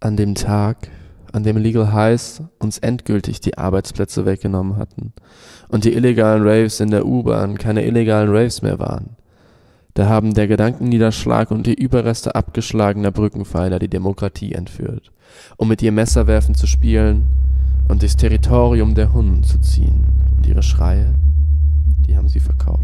an dem Tag, an dem Legal Highs uns endgültig die Arbeitsplätze weggenommen hatten und die illegalen Raves in der U-Bahn keine illegalen Raves mehr waren. Da haben der Gedankenniederschlag und die Überreste abgeschlagener Brückenpfeiler die Demokratie entführt, um mit ihr Messerwerfen zu spielen und durchs Territorium der Hunnen zu ziehen. Und ihre Schreie, die haben sie verkauft.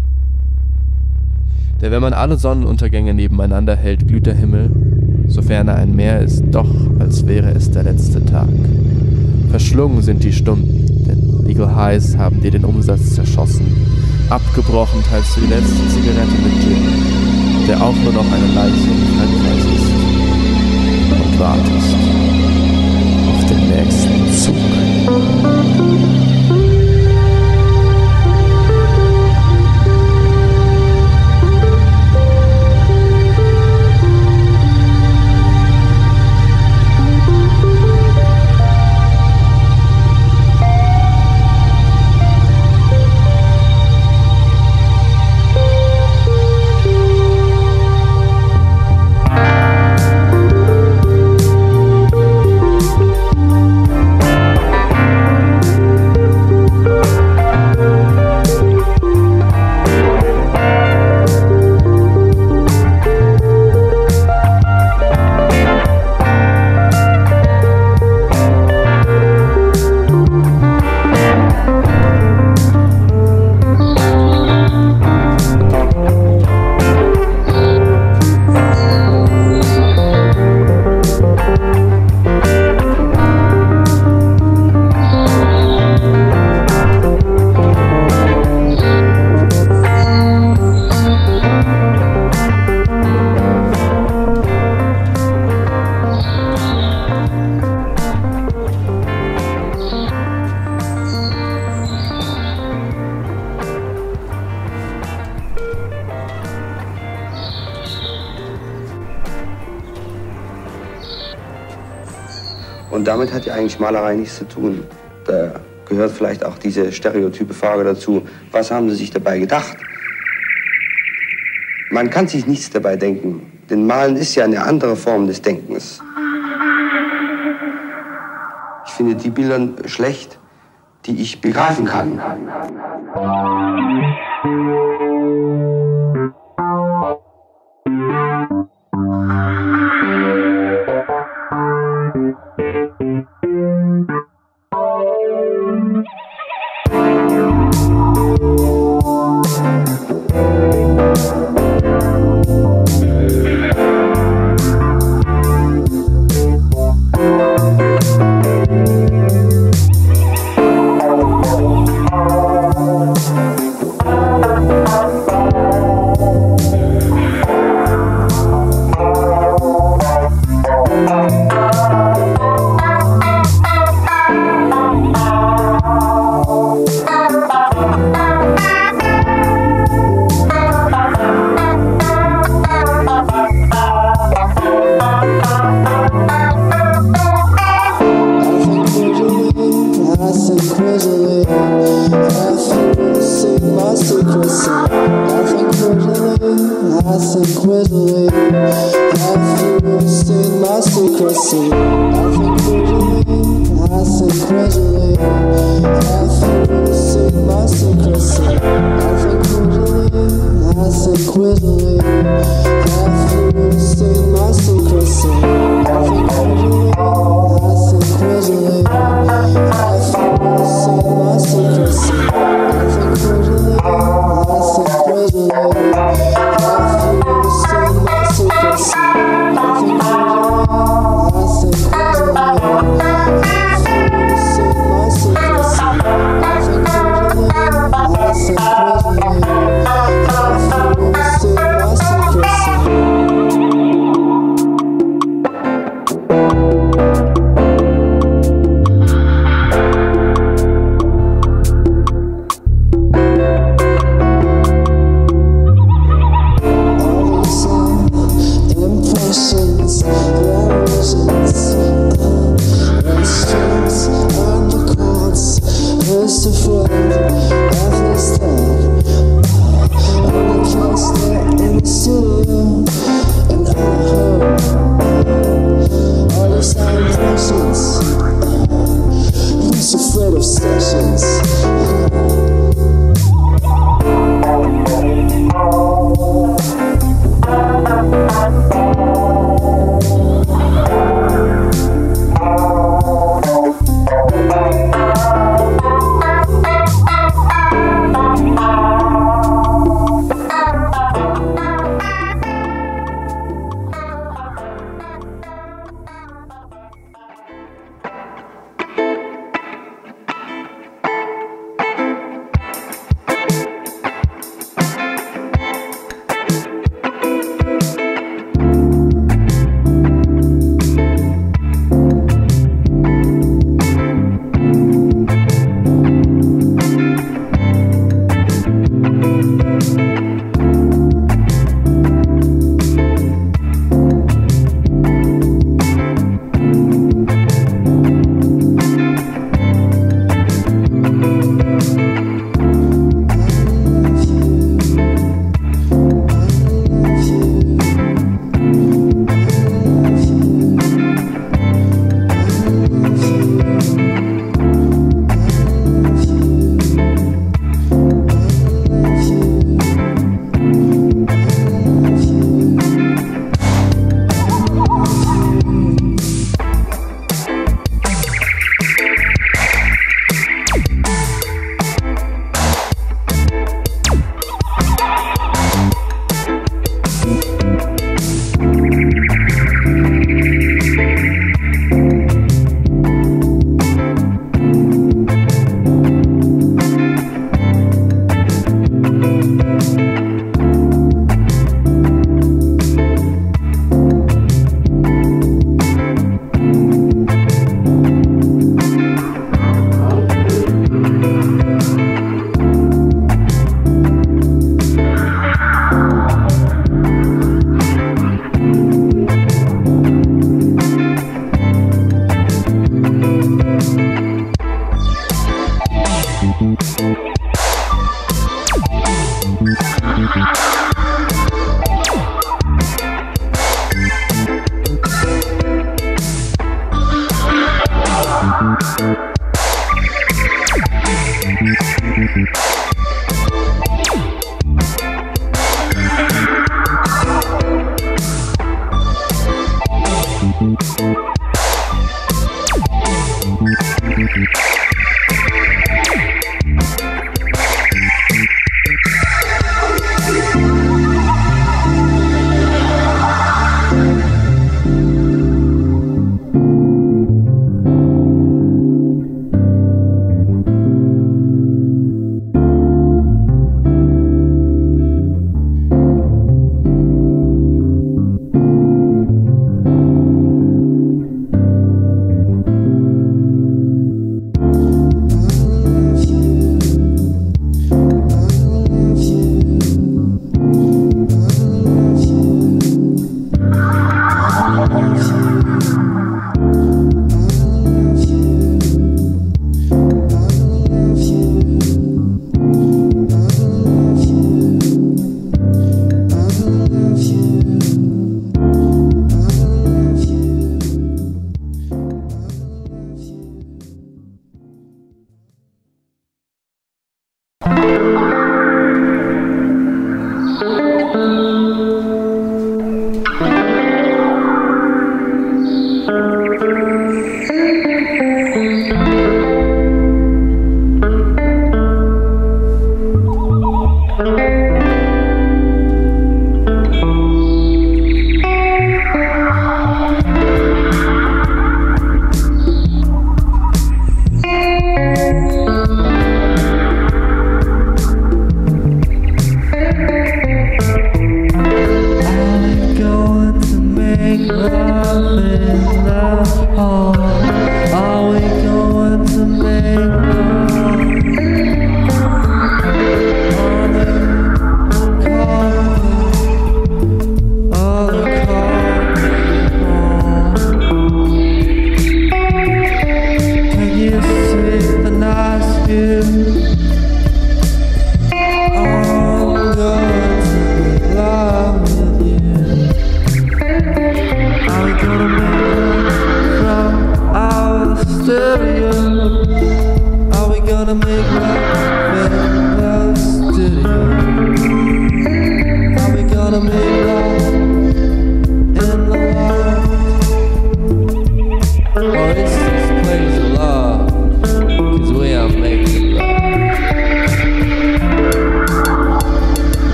Denn wenn man alle Sonnenuntergänge nebeneinander hält, glüht der Himmel, sofern er ein Meer ist, doch, als wäre es der letzte Tag. Verschlungen sind die Stunden, denn Legal Highs haben dir den Umsatz zerschossen. Abgebrochen teilst du die letzte Zigarette mit Jim, der auch nur noch eine Leiche in Frankreich ist. Und wartest auf den nächsten Zug. Und damit hat ja eigentlich Malerei nichts zu tun. Da gehört vielleicht auch diese stereotype Frage dazu, was haben Sie sich dabei gedacht? Man kann sich nichts dabei denken, denn Malen ist ja eine andere Form des Denkens. Ich finde die Bilder schlecht, die ich begreifen kann.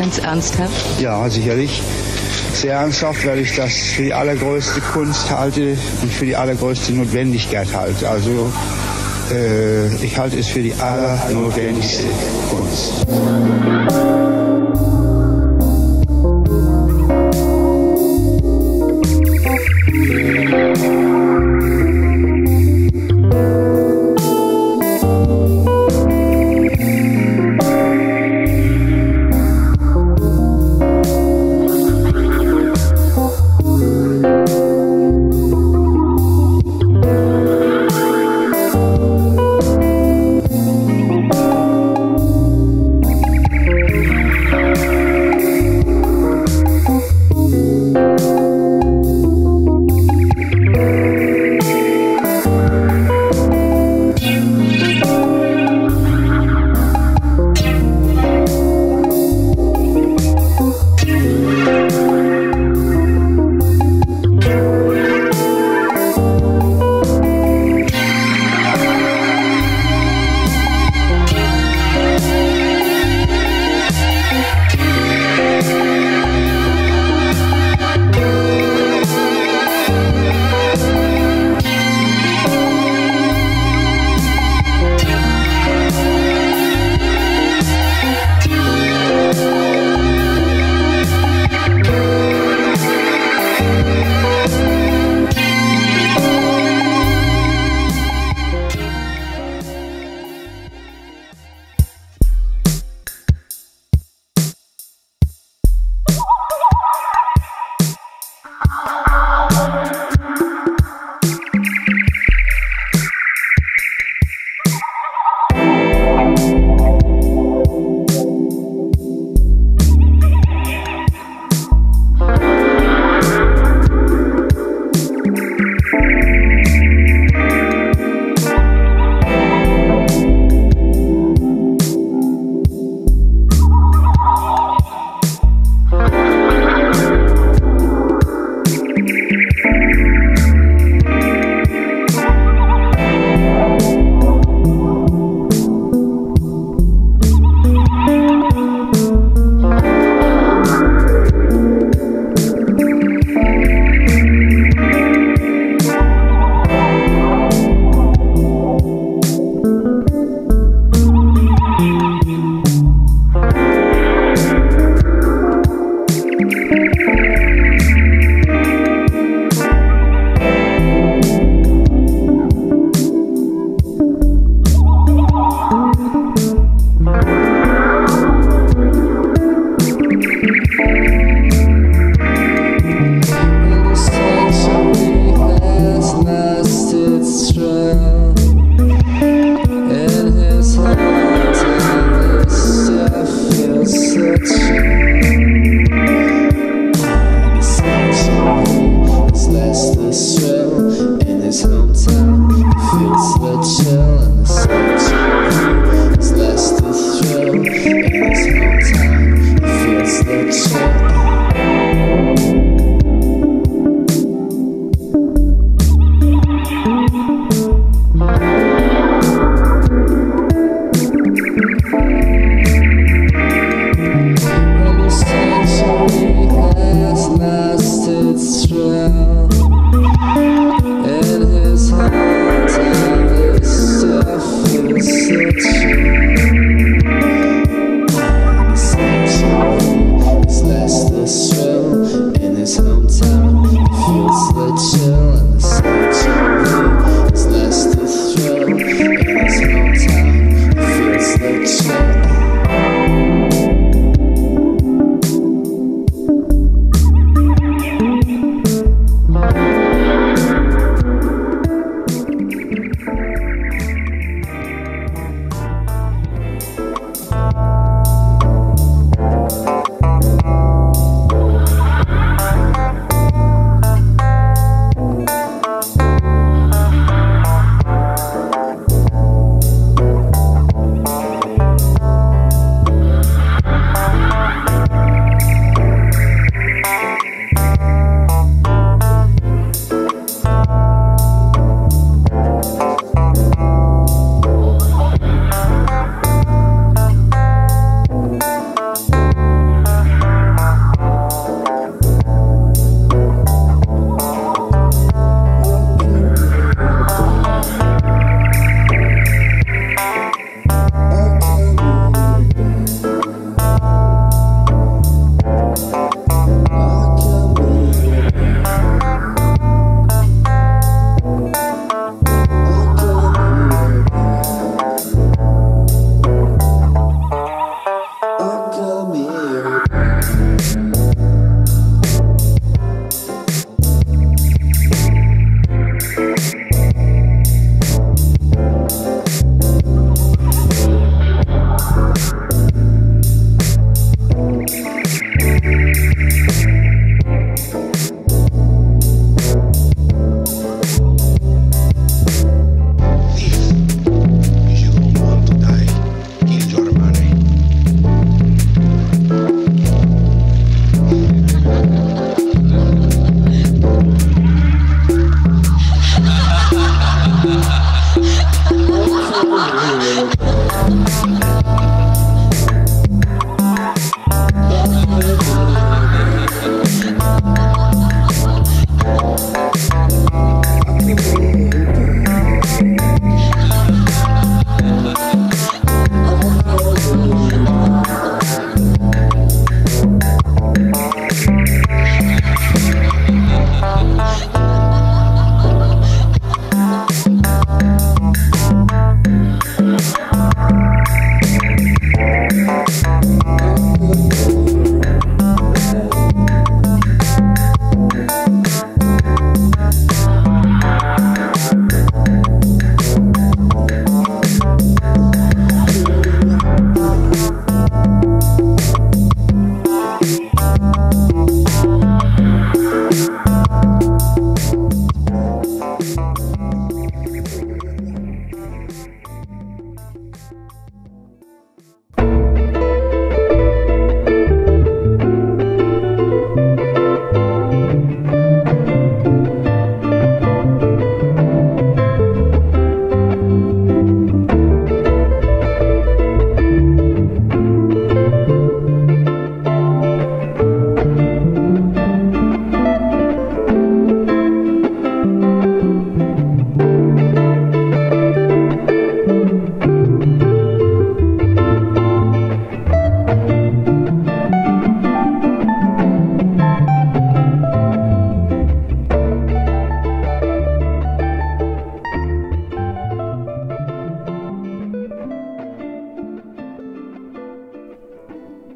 ganz ernsthaft? Ja, sicherlich. Sehr ernsthaft, weil ich das für die allergrößte Kunst halte und für die allergrößte Notwendigkeit halte. Also ich halte es für die allernotwendigste Kunst.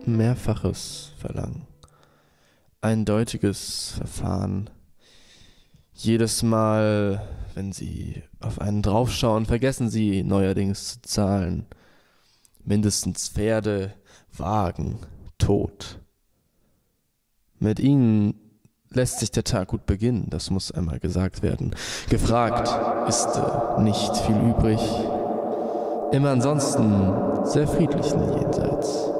Mehrfaches verlangen. Eindeutiges Verfahren. Jedes Mal, wenn Sie auf einen draufschauen, vergessen Sie neuerdings zu zahlen. Mindestens Pferde, Wagen, Tod. Mit Ihnen lässt sich der Tag gut beginnen, das muss einmal gesagt werden. Gefragt ist nicht viel übrig. Immer ansonsten sehr friedlichen Jenseits.